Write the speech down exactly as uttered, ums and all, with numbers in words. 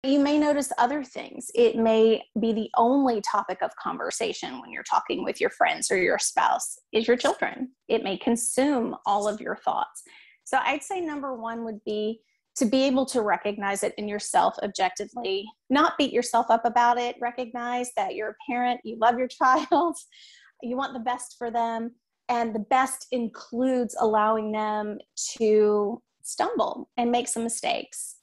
you may notice other things. It may be the only topic of conversation when you're talking with your friends or your spouse is your children. It may consume all of your thoughts. So I'd say number one would be to be able to recognize it in yourself objectively, not beat yourself up about it, recognize that you're a parent, you love your child, you want the best for them, and the best includes allowing them to stumble and make some mistakes.